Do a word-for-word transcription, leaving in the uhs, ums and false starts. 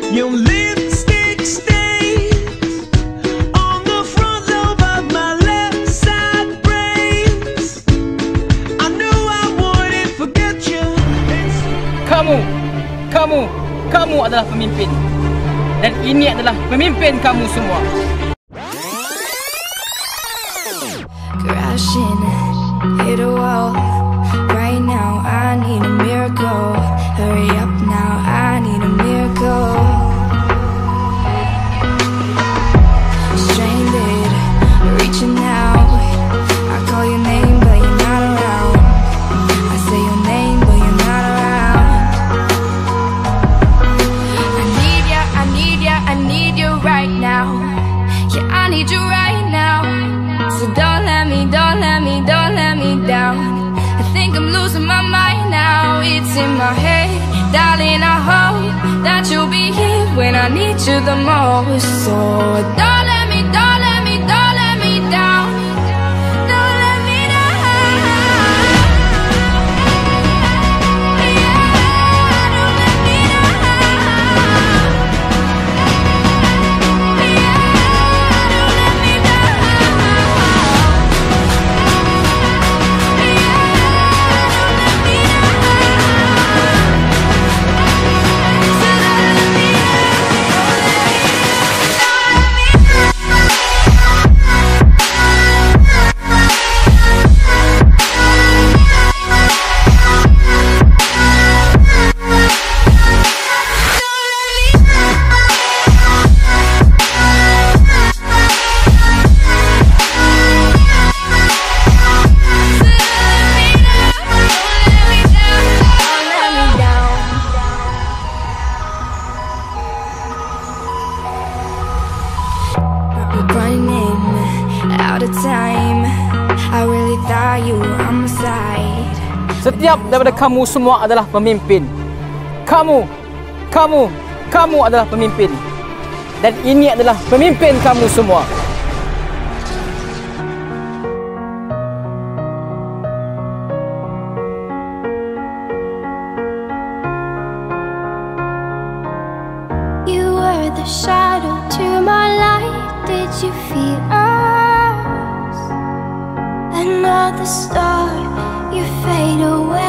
Your lipstick stains on the front lobe of my left side brains. I knew I wouldn't forget you. Kamu, kamu, kamu adalah pemimpin. Dan ini adalah pemimpin kamu semua. Crashing, hit a wall. Right now I need a miracle. Hurry up now, I need a miracle. Stranded, reaching out. I call your name but you're not around. I say your name but you're not around. I need ya, I need ya, I need you right now. Yeah, I need you right now. So don't let me, don't let me, don't let me down. I think I'm losing my mind now. It's in my head, darling, I hope that you'll be here when I need you the most. So don't let me, don't let me, don't let me down. Don't let me down. Yeah, don't let me down. Yeah, don't let me down. Running out of time. I really thought you were on my side. Setiap daripada kamu semua adalah pemimpin. Kamu, kamu, kamu adalah pemimpin. Dan ini adalah pemimpin kamu semua. You were the shadow to my light. Did you feel us? Another star, you fade away.